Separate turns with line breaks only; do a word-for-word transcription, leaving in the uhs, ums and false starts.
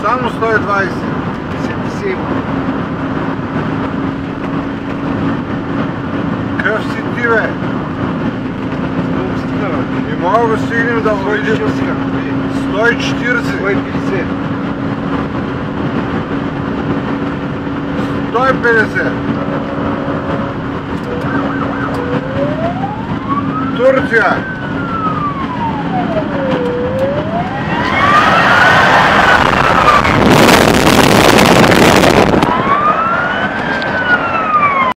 Само сто и двайсет.
седемдесет.
Къв си ти, бе? Не мога да стигнем да го видим. сто и четирийсет.
сто и петдесет.
сто и петдесет. Турция.